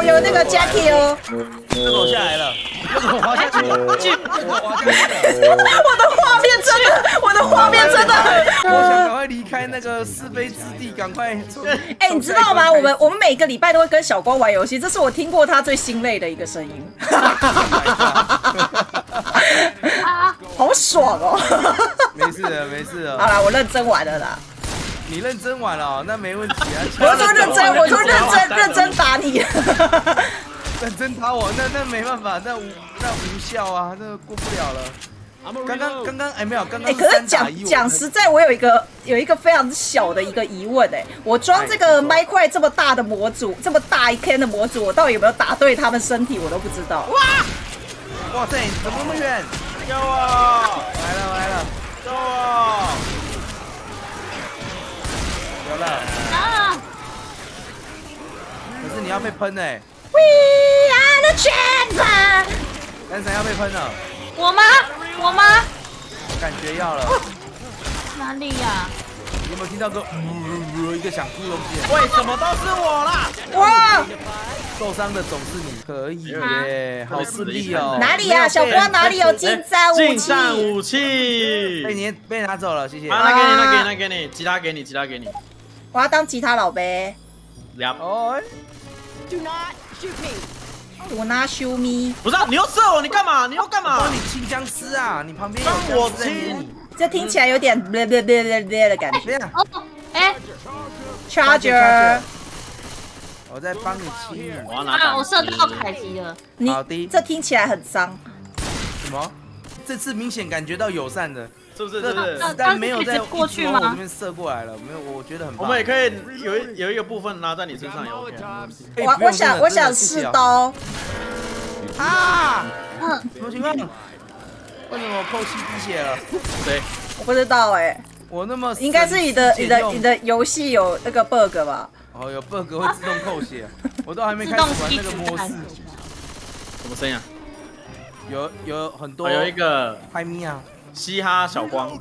有那个 Jackie 哦。 这个我下来了，这个我滑下去了，滑下去了。 我的画面真的，我的画面真的很。 我想赶快离开那个是非之地，赶快。 哎，你知道吗？我们每个礼拜都会跟小光玩游戏，这是我听过他最心累的一个声音。好爽哦！ 没事的，没事的。 好啦，我认真玩了啦。 你认真玩了、哦，那没问题啊。 我说认真，我说认真打你。 认真打我，那没办法，那无效啊，那过不了了。刚刚哎没有，刚刚可是讲实在，我有一个非常小的一个疑问哎，我装这个麦块这么大的模组，这么大一坑的模组，我到底有没有打对他们身体，我都不知道。 哇塞，怎么那么远？ 救我！ 来了， 救我！ 有了啊！ 可是你要被喷哎。 We are the champion。 丹神要被喷了。 我吗？ 感觉要了。 哪里呀？ 你有没有听到个一个想哭的东西？ 为什么都是我啦？ 哇！ 受伤的总是你，可以耶，好势利哦。 哪里呀？小光哪里有近战武器？ 近战武器被拿走了，谢谢。 好，那给你，吉他给你。 我要当吉他老呗。 哦。 我拿修咪。 不是，你又射我，你干嘛？ 帮你清僵尸啊！你旁边有帮我僵尸在捏你。 这听起来有点的感觉。 哦，哎 ，Charger。 我在帮你清。 我射到凯吉了。 好的。 这听起来很脏。 什么？这次明显感觉到友善的。 是不是？ 但没有在过去吗？ 我这边射过来了，没有，我觉得很棒。 我们也可以有一个部分拿在你身上也 OK。 我想试刀。 啊！什么情况？为什么我扣7滴血了？ 对， 我不知道哎。 我那么应该是你的游戏有那个 bug 吧？ 哦，有 bug 会自动扣血，我都还没开始玩那个模式。 什么声音啊？ 有很多。 有一个拍咪啊。 嘻哈小光，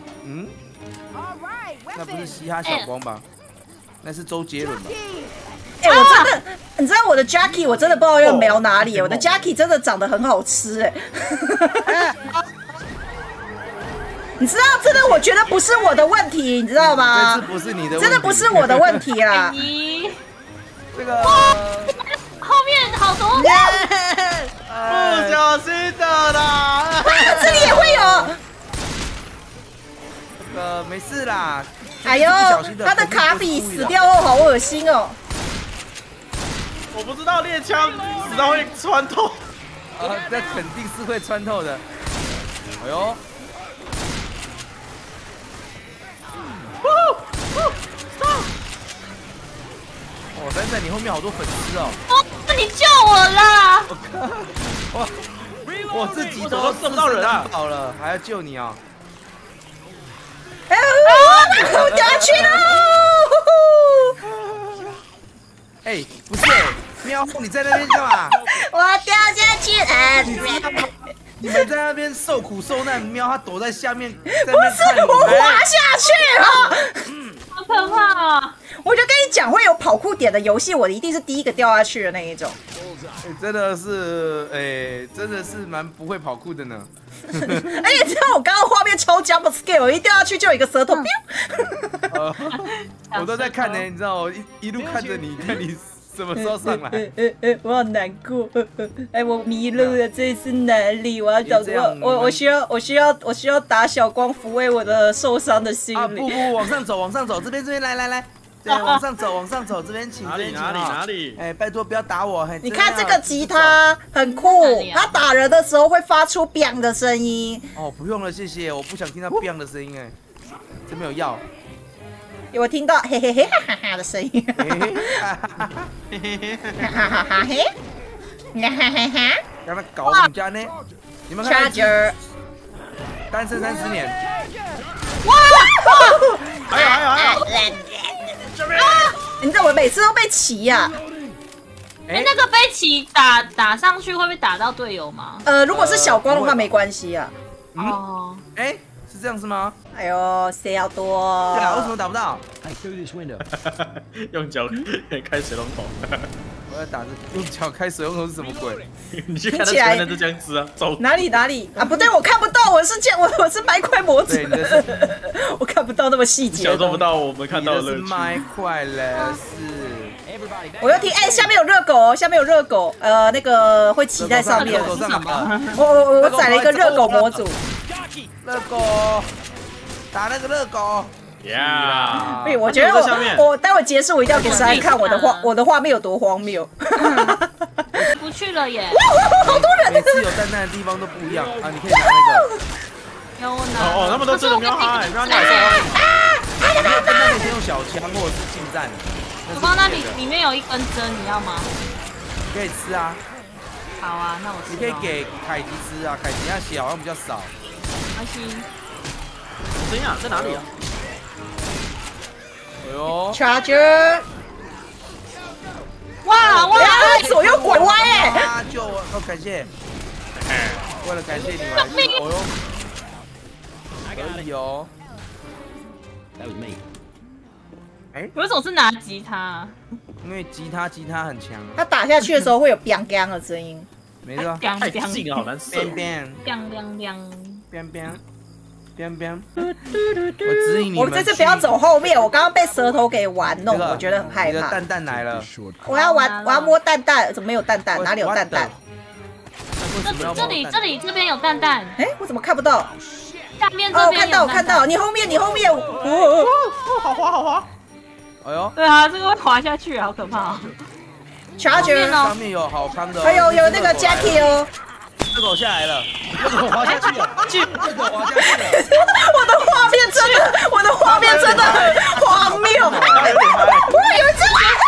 那不是嘻哈小光吧？那是周杰伦吧？ 哎，我真的，你知道我的 Jackie， 我真的不知道要瞄哪里。我的 Jackie 真的长得很好吃哎。你知道，真的，我觉得不是我的问题，你知道吗？ 这不是你的问题， 真的不是我的问题啦。 这个后面好多。 不小心的啦。 这里也会有。 没事啦。 哎呦，他的卡比死掉后好恶心哦。 我不知道猎枪死到会穿透。 那肯定是会穿透的。哎呦。哦，等等，你后面好多粉丝哦。 你救我啦！ 我自己都射不到人啊！好了，还要救你啊！ 我掉下去了！ 哎，不是，喵，你在那边干嘛？ 我掉下去了！ 你们在那边受苦受难，喵，他躲在下面，不是我滑下去了， 好可怕啊！ 我就跟你讲，会有跑酷点的游戏，我一定是第一个掉下去的那一种。 真的是，真的是蛮不会跑酷的呢。 而且你知道我刚刚画面超 jump scale， 我一掉下去就有一个舌头。 我都在看呢，你知道，我一路看着你，看你什么时候上来。 我好难过，哎，我迷路了，这是哪里？我要找我需要打小光抚慰我的受伤的心灵。 不，往上走，这边，来。对，往上走，这边请。 哪里？ 哎，拜托不要打我！ 你看这个吉他很酷，它打人的时候会发出 “bang” 的声音。 哦，不用了，谢谢，我不想听到 “bang” 的声音哎，这没有药。 我听到嘿嘿嘿哈哈哈的声音。嘿哈哈哈嘿，哈哈哈！ 让他搞我们家呢？你们看 Charger 单身30年。 哇！ 还有！ 你知道我每次都被骑呀。 哎，那个被骑打上去会不会打到队友吗？ 如果是小光的话没关系啊。 哦。 哎，是这样是吗？ 哎呦，谁要多？ 对啊，为什么打不到？ 用脚开水龙头。 要打这用脚开水龙头是什么鬼？ 你去看他前面的僵尸啊，走。 哪里啊？不对，我看不到，我是麦块模组。我看不到那么细节。 小做不到我们看到的乐趣。 麦块嘞是。 我又听，下面有热狗，下面有热狗，那个会骑在上面。我载了一个热狗模组。 热狗，打那个热狗。 呀！ 对，我觉得我待会结束，我一定要给珊珊看我的画面有多荒谬。 不去了耶！ 好多人， 每次有蛋蛋的地方都不一样啊！你可以拿那个。 有呢。 哦，他们都真的喵哈，喵哈。 蛋蛋可以先用小枪或者是近战。 我帮那里面有一根针，你要吗？ 可以吃啊。 好啊，那我吃。 你可以给凯迪吃啊，凯迪它血好像比较少。 开心。 怎样？在哪里啊？ 哎呦 ，Charger！ 哇！左右拐弯哎！ 救我！哦，感谢。为了感谢你，我还哦哟，可以哦。 哎，为什么是拿吉他？ 因为吉他很强。 他打下去的时候会有 biang biang 的声音。 没错。 太近了，好难受。 biang biang。 我指引你们。 我这次不要走后面，我刚刚被舌头给玩弄，我觉得很害怕。 你的蛋蛋来了。 我要摸蛋蛋，怎么没有蛋蛋？哪里有蛋蛋？ 这边有蛋蛋。 哎，我怎么看不到？ 下面这边有。 看到，你后面。 好滑。 哎呦。 对啊，这个会滑下去，好可怕。 Charger 上面有好康的。 还有那个 Jackie 哦。 热狗下来了，热狗滑下去了，热狗滑下去了。 我的画面真的很荒谬。哇，有一只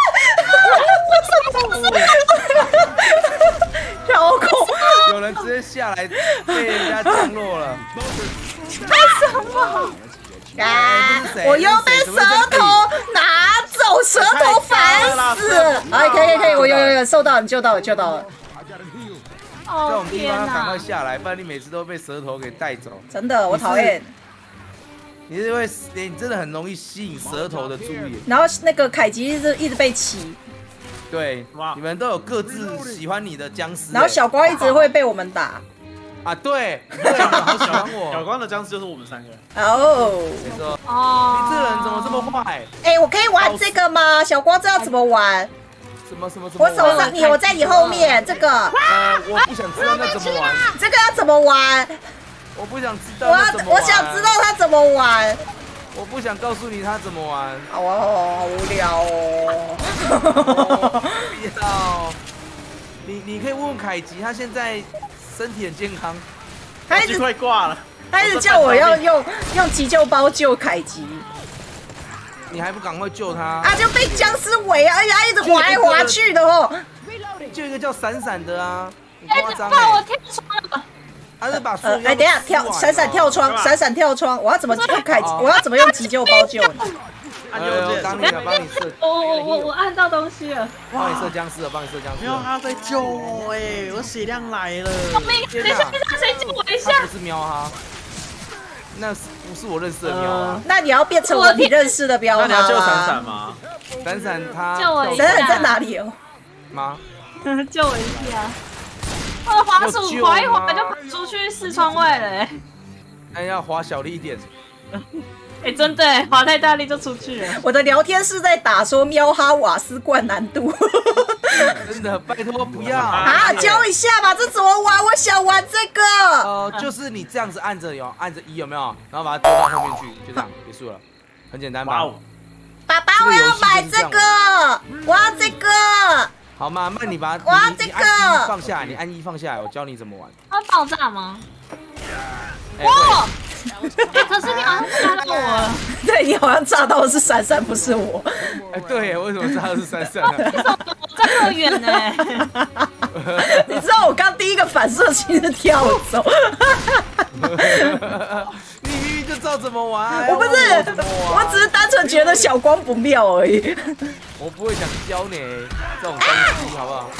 小狗， 有人直接下来被人家降落了。 为什么？我又被舌头拿走，舌头烦死！哎，可以，我有收到，你救到了。 在我们地方要赶快下来，不然你每次都被舌头给带走。 真的，我讨厌。 你真的很容易吸引舌头的注意。 然后那个凯吉一直被骑。 对，你们都有各自喜欢你的僵尸。 然后小光一直会被我们打。 啊，对，好喜欢我。 小光的僵尸就是我们3个。 哦，没错。哦，你这人怎么这么坏？ 哎，我可以玩这个吗？小光知道怎么玩？ 什么？ 我手上你，我在你后面。这个。 我不想知道那怎么玩。 这个要怎么玩？ 我不想知道他怎么玩。 我想知道他怎么玩。 我不想告诉你他怎么玩。 好无聊哦。 不要。你可以问问凯吉，他现在身体很健康。 他一直快挂了。 他一直叫我要用急救包救凯吉。 你还不赶快救他？ 就被僵尸围啊，而且他一直滑来滑去的哦。 就一个叫闪闪的啊， 很夸张哎。我跳窗了。 他是把等一下闪闪跳窗，我要怎么用凯吉？我要怎么用急救包救你？ 帮你射。 我按到东西了。 帮你射僵尸了。 没有，他在救我哎，我血量来了。 等一下，谁救我一下？ 不是喵哈。那不是我认识的喵啊！ 那你要变成你认识的喵吗？ 那你要救闪闪吗？ 闪闪他救我一下。 闪闪在哪里哦？ 吗？ 救我一下！我的滑鼠滑一滑就跑出去4窗外了。 哎，要滑小力一点。 哎，真的，滑太大力就出去了。 我的聊天是在打说喵哈瓦斯灌难度。 真的，拜托不要教一下吧，这怎么玩？我想玩这个。 就是你这样子按着一有没有？然后把它丢到后面去，就这样结束了，很简单吧？ 爸爸，我要买这个，我要这个。 好嘛，那你把我要这个放下来，你按1放下来，我教你怎么玩。 它爆炸吗？哇！可是你好像炸到我了。 对，你好像炸到的是闪闪，不是我。 对，为什么炸的是闪闪呢？ 我站那么远呢。 你知道我刚第一个反射性是跳走。 你明明就知道怎么玩。 我不是，我只是单纯觉得小光不妙而已。 我不会想教你这种东西，好不好？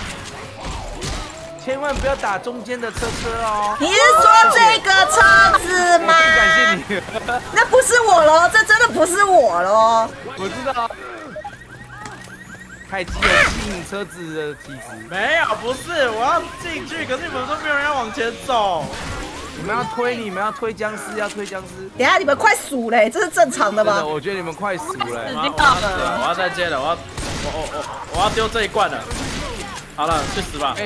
千万不要打中间的车哦！ 你是说这个车子吗？ 感谢你。 那不是我咯，这真的不是我咯。 我知道。 凯基有吸引车子的体质。 没有，不是，我要进去，可是你们说没有人要往前走。 你们要推，你们要推僵尸，要推僵尸。 等一下你们快数嘞，这是正常的吗？ 我觉得你们快死了。 我要再接了，我要丢这一罐了。好了，去死吧！ 可以。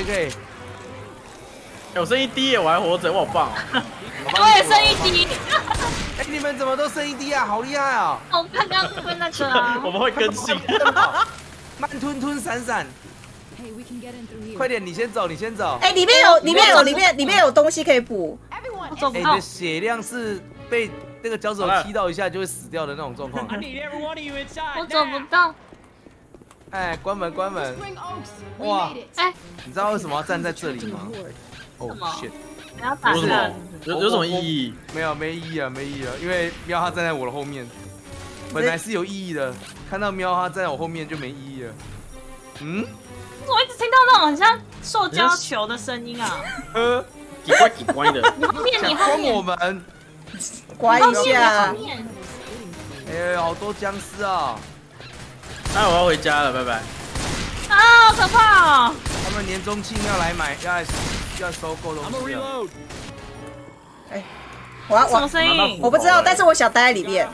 我剩1滴耶，我还活着，我好棒！ 我也剩1滴。 你们怎么都剩1滴啊？好厉害啊！ 我刚刚分那个啊。 我们会更新。 慢吞闪闪。快点，你先走。 哎，里面有东西可以补。 我走不到。 你的血量是被那个脚手踢到一下就会死掉的那种状况。 我走不到。 哎，关门！哇！ 哎， 你知道为什么要站在这里吗？哦 shit！ 不要打人。 有什么意义？ 没意义了，因为喵他站在我的后面，本来是有意义的，看到喵他站在我后面就没意义了。 我一直听到那种很像塑胶球的声音啊！ 奇怪的。 你后面， 我们关一下。 哎，好多僵尸啊！ 那我要回家了，拜拜。 啊，好可怕哦！ 他们年终庆要来买，要收购东西了。 哎， 什么声音？ 我不知道，但是我想待在里面。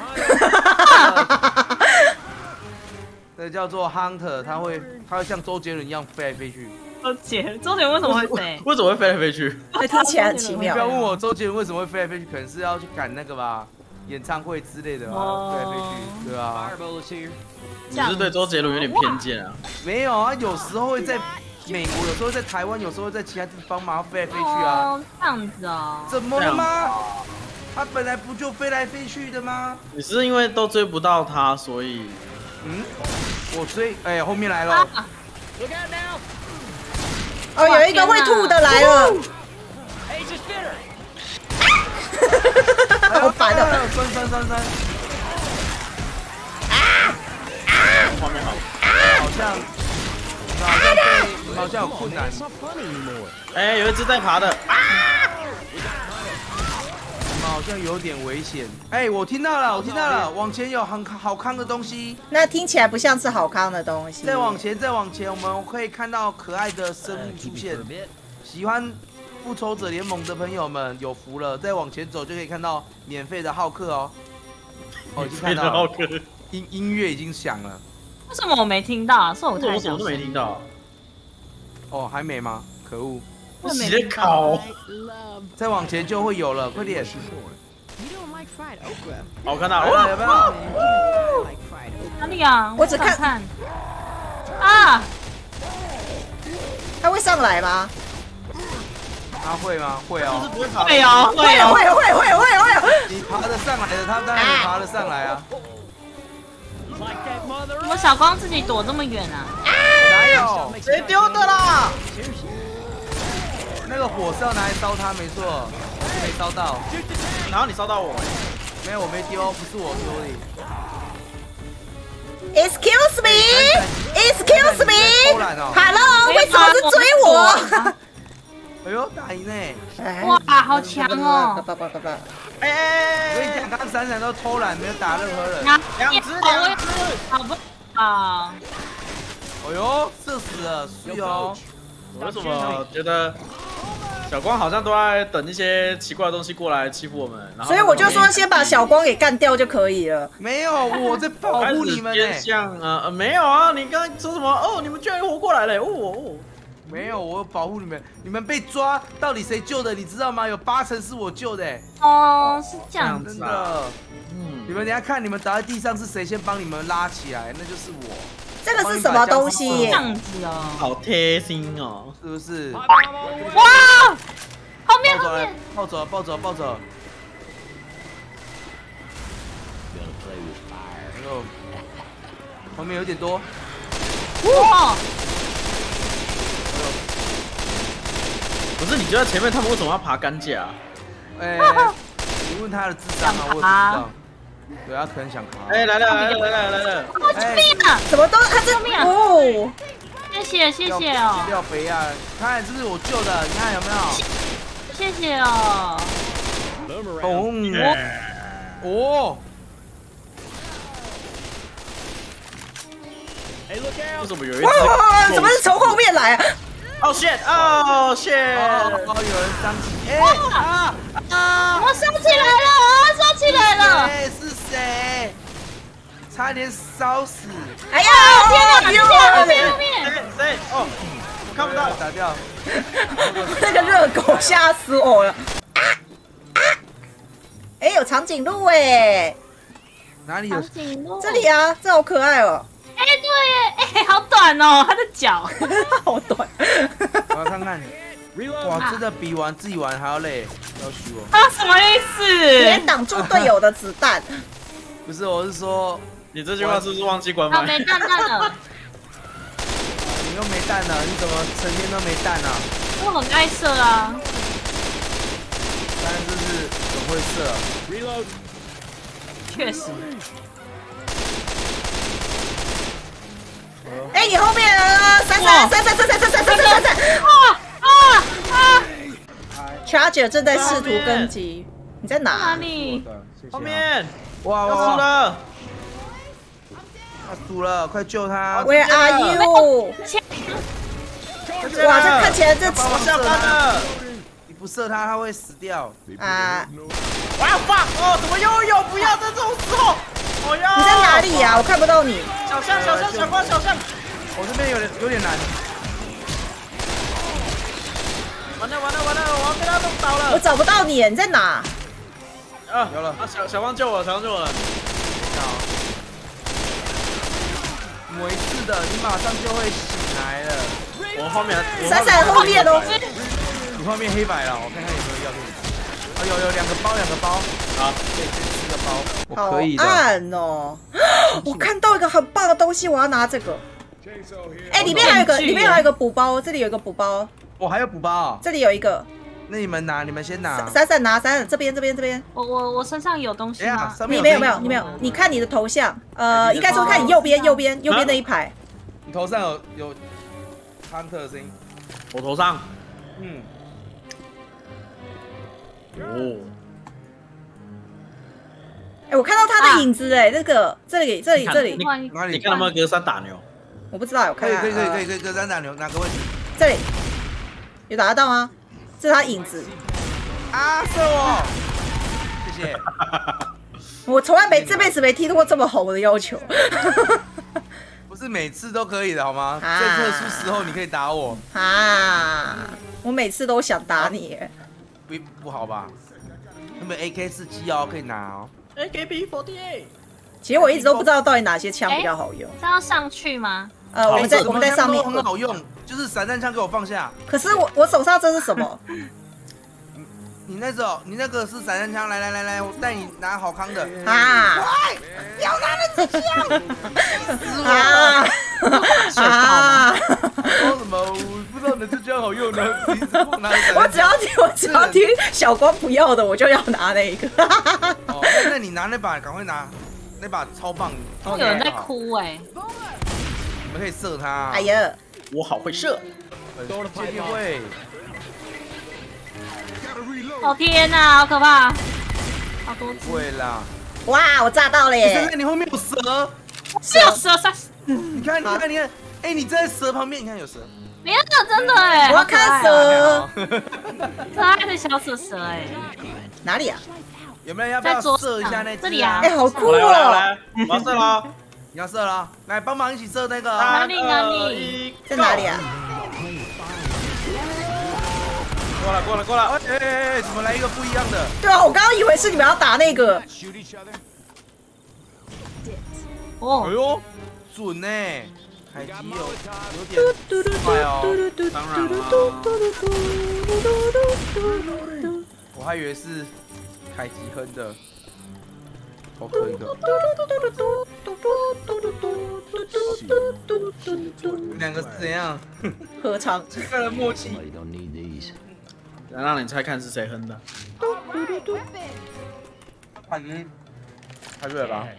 这叫做 Hunter， 他会像周杰伦一样飞来飞去。 周杰伦为什么会飞？ 为什么会飞来飞去？ 听起来很奇妙。 不要问我周杰伦为什么会飞来飞去，可能是要去赶那个吧，演唱会之类的吧，飞来飞去，对啊。 你是对周杰伦有点偏见啊？ 没有啊，有时候会在美国，有时候在台湾，有时候在其他地方嘛，飞来飞去啊。 这样子哦。 怎么了吗？他本来不就飞来飞去的吗？ 你是因为都追不到他，所以我追，哎，后面来了。 哦，有一个会吐的来了。好烦的。 酸。 画面好。 好像有困难。 哎，有一只在爬的。 好像有点危险。哎，我听到了，往前有很好康的东西。 那听起来不像是好康的东西。 再往前，我们可以看到可爱的生物出现。喜欢复仇者联盟的朋友们有福了，再往前走就可以看到免费的浩克哦。已经看到了，音乐已经响了。 为什么我没听到？是我太小声。 我什么都没听到。 哦，还没吗？可恶！ 我洗的烤。 再往前就会有了，快点！ 我看到了， 有没有？ 哪里啊？ 我只看啊！ 他会上来吗？ 他会吗？会哦。 会哦，会哦， 会。 你爬得上来的，他当然也爬得上来啊。 我小光自己躲这么远啊？ 哪有？ 谁丢的啦？ 那个火是要拿来烧它，没错，没烧到。 然后你烧到我？ 没有，我没丢，不是我丢的。 Excuse me，Hello， 为什么是追我？ 哎呦，打赢呢！ 哇，好强哦！ 我跟你讲，刚刚闪闪都偷懒，没有打任何人。 两只， 好不啊？ 哎呦，射死了，是哦。 我为什么觉得小光好像都在等一些奇怪的东西过来欺负我们？ 所以我就说先把小光给干掉就可以了。 没有，我在保护你们呢。 像没有啊，你刚刚说什么？哦，你们居然活过来了！哦。 没有，我保护你们。你们被抓，到底谁救的？你知道吗？有80%是我救的。 哦，是这样子。真的。你们等下看，你们倒在地上是谁先帮你们拉起来？那就是我。 这个是什么东西？ 这样子哦。 好贴心哦， 是不是？ 哇！后面。 抱走。后面有点多。 哇！ 不是，你觉得前面他们为什么要爬杆架？ 哎，你问他的智商啊，我也不知道。对，他可能想爬。 哎，来了！ 救命啊！ 怎么都他这命啊！哦， 谢谢哦。 掉肥啊！看，这是我救的，你看有没有？ 谢谢哦。 哦。 为什么有一只？ 哇，怎么是从后面来啊？ 哦 shit！ 哦 shit！ 哦，有人伤起， 我烧起来了，我烧起来了！ 是谁？差点烧死！ 哎呀， 天哪！后面！ 谁？哦，我看不到， 打掉。 那个热狗吓死我了！哎，有长颈鹿哎， 哪里有？ 这里啊，这好可爱哦。 哎，对耶，哎，好短哦，它的脚， 好短。 我要看看。哇，真的比自己玩还要累，要虚我。 啊，什么意思？ 连挡住队友的子弹。 不是，我是说， 你这句话是不是忘记关好， 麦？ 没蛋了。 你又没弹了，你怎么成天都没弹啊？ 我很爱射啊。 当然就是很会射。 确实。 哎，你后面啊，3！ Charger 正在试图攻击，你在哪哪？ 里？ 后面， 哇要输了！ 他输了，快救他！ Where are you？哇，这看起来这我下班了。 你不射他，他会死掉。 啊！ 我要放哦，怎么又有？不要在这种时候！我要。 你在哪里呀？我看不到你。 小象，小光，小象。 我这边有点难。 完了，我要被他弄倒了。 我找不到你，你在哪？ 啊，有了！啊，小光救我，小光救我了。 没事的，你马上就会醒来了。 我后面， 闪后面哦。 你后面黑白了，我看看有没有要给你。啊，有2个包。 好， 可以先吃个包。 好我可以的。 暗哦！我看到一个很棒的东西，我要拿这个。哎，里面还有一个补包，这里有一个补包。 我还有补包。 这里有一个。 那你们拿，你们先拿。 闪拿，这边。 我身上有东西吗？ 你没有，你看你的头像，应该说看你右边那一排。 你头上有 Hunter 的声音。 我头上。 哦。 哎，我看到他的影子哎，这里。 哪里？ 你看有没有隔山打牛？ 我不知道，我看可以，隔山打牛，哪个位置？ 这里有打得到吗？这是他影子。 啊，射我！谢谢。 我从来这辈子没听过这么红的要求。 不是每次都可以的好吗？最特殊时候你可以打我。 我每次都想打你。 不好吧？那么 AK47哦，可以拿哦。 AKB48。 其实我一直都不知道到底哪些枪比较好用。 这要上去吗？ 我们在上面。 很好用，就是散弹枪给我放下。 可是我手上这是什么？ 你那个是散弹枪，来，我带你拿好康的。 不要拿那支枪！ 说什么？我不知道你这枪好用呢。 我只要听小光不要的，我就要拿那个。 哦，那你拿那把，赶快拿，那把超棒。 有人在哭哎。 你们可以射他。 哎呀， 我好会射。 见面会。 哦天哪，好可怕！好多只。 会啦。 哇，我炸到了耶！ 你后面有蛇。 是有蛇杀。 你看，哎，你在蛇旁边，你看有蛇。 没有，真的哎！ 我要看蛇。 可爱的小蛇哎。 哪里啊？ 有没有人要不要射一下那只？ 这里啊。 哎，好酷哦！ 来，我要射了。 你要射了，来帮忙一起射那个。 哪里？ 在哪里啊？ 过来！哎，怎么来一个不一样的？ 对啊，我刚刚以为是你们要打那个。 哦， 哎呦，准呢，凯基有点快哦。 当然了。 我还以为是凯基哼的。好可以的。你两个是怎样？ 合唱。 奇怪的默契。 让你猜看是谁哼的。 猜对了吧？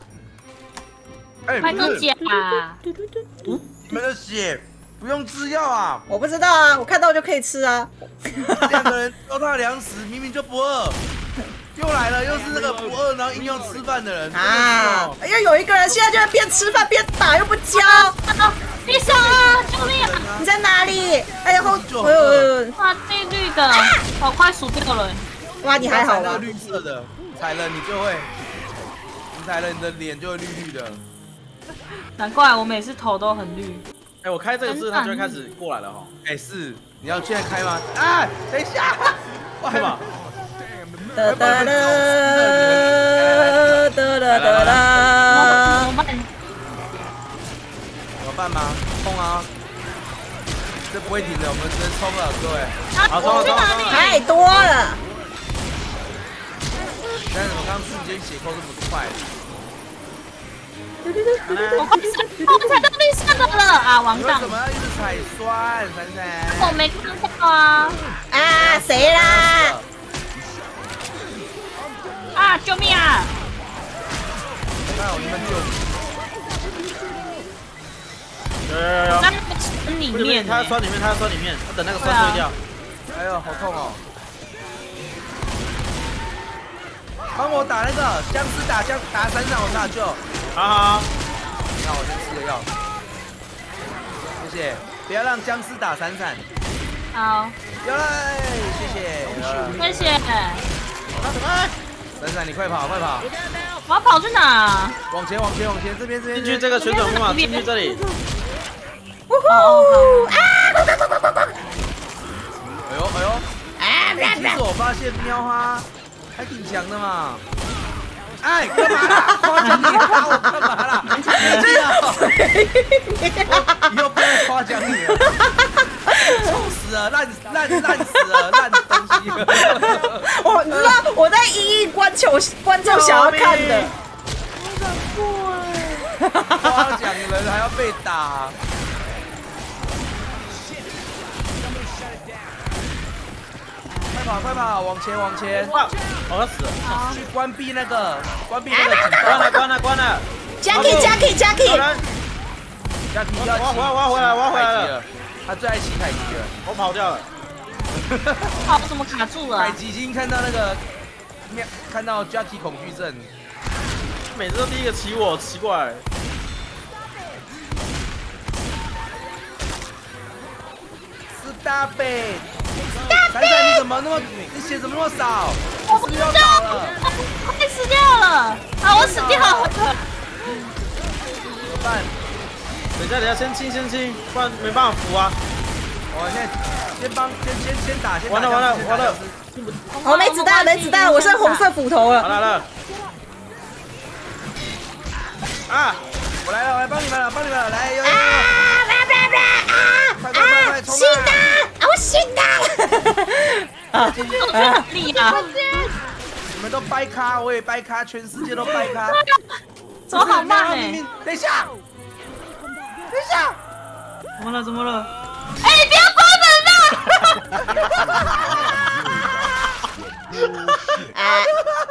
哎， 快跟讲啊！ 你们的血不用吃药啊？ 我不知道啊，我看到就可以吃啊。 2个人糟蹋粮食，明明就不饿。 又来了，又是那个不饿然后硬要吃饭的人啊！因为有一个人现在就在边吃饭边打，又不教。 地上啊！救命啊！ 你在哪里？哎呀， 哇，这绿的，我快死掉了。 哇，你还好吧？ 绿色的，踩了你就会，你踩了你的脸就会绿绿的。 难怪我每次头都很绿。 哎，我开这个字，他就会开始过来了哈。 哎，是，你要现在开吗？啊，等一下， 是吧？ 哒哒哒哒哒哒哒。 怎么办？ 怎么办吗？冲啊！这不会停的，我们直接冲了，各位。 好，冲！ 太多了。 但是我刚刚瞬间血扣这么快。 我踩到绿色的了啊！王荡。 你为什么要一直踩酸，珊珊？ 我没看到啊！ 啊，谁啦？ 啊！救命啊！ 看我你们有。 在村里面， 他要钻里面，他等那个酸碎掉。 哎呦，好痛哦！帮我打那个僵尸打山上，我打救。 好。 那我先吃个药，谢谢。不要让僵尸打闪闪。 好。 有嘞，谢谢。 谢谢。 闪闪，你快跑！ 我要跑去哪？ 往前，这边。 进去这个旋转木马，进去这里。 哦啊！ 哎呦！其实我发现喵哈还挺强的嘛。哎，干嘛啦？夸奖你打我干嘛啦？以后不要夸奖你了，臭死了，烂死了，烂东西。 你知道我在一观众想要看的。 夸奖人还要被打。快跑！往前！ 哇，我要死了！ 去关闭那个关了！ Jackie， 我要回来了！ 他最爱骑凯吉了， 我跑掉了。 跑怎么卡住了？ 凯吉已经看到那个，看到 Jackie 恐惧症， 每次都第一个骑我，奇怪。 Stop it！ 闪闪，你怎么那么，你血怎么那么少？ 我不知道，快死掉了！啊，我死掉了！ 怎么办？ 等一下，先清，不然没办法扶啊。 我现在先打， 完了！ 我没子弹，我剩红色斧头了。 好了。啊！ 我来了，帮你们了，来！快！ 信的，我信的。啊！ 力啊！ 你们都掰咖，我也掰咖，全世界都掰咖。 走好慢哎！ 等一下！ 怎么了？ 哎，不要关门啊！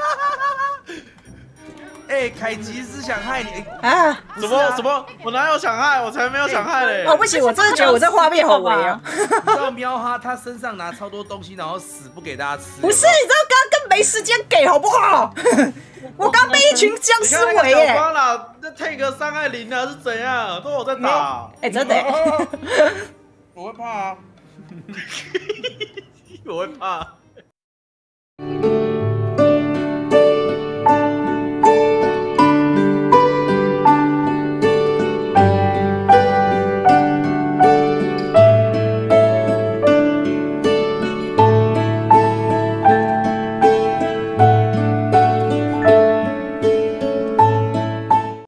哎，凯吉是想害你啊？ 什么？我哪有想害？我才没有想害嘞！ 哦，不行，我真的觉得我这画面好违啊！ 你知道喵哈他身上拿超多东西，然后死不给大家吃。 不是，你知道刚刚没时间给好不好？我刚被一群僵尸围耶！ 光了，那 take 伤害0了是怎样？都我在打。 哎，真的。 我会怕啊！ 我会怕。